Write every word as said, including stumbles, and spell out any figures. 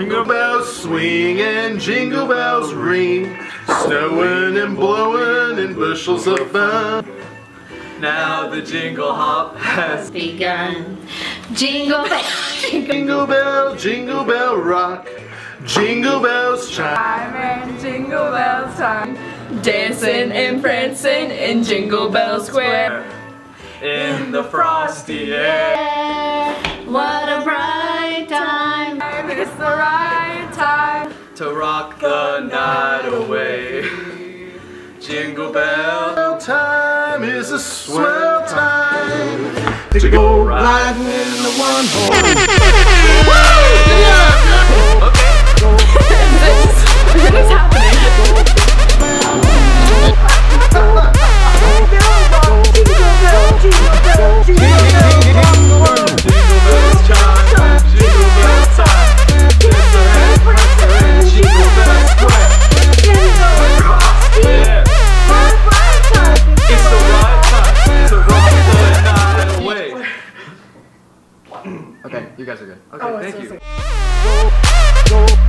Jingle bells swing and jingle bells ring, snowing and blowing in bushels of fun. Now the jingle hop has begun. Jingle bell, Jingle bell, jingle bell rock, jingle bells chime and jingle bells time, dancing and prancing in Jingle Bell Square. in the frosty air. what a bright time. It's the right time To rock the night away. Jingle bell time is a swell time to go riding in the one horse. What is happening? Okay, you guys are good. Okay, Oh, thank so you.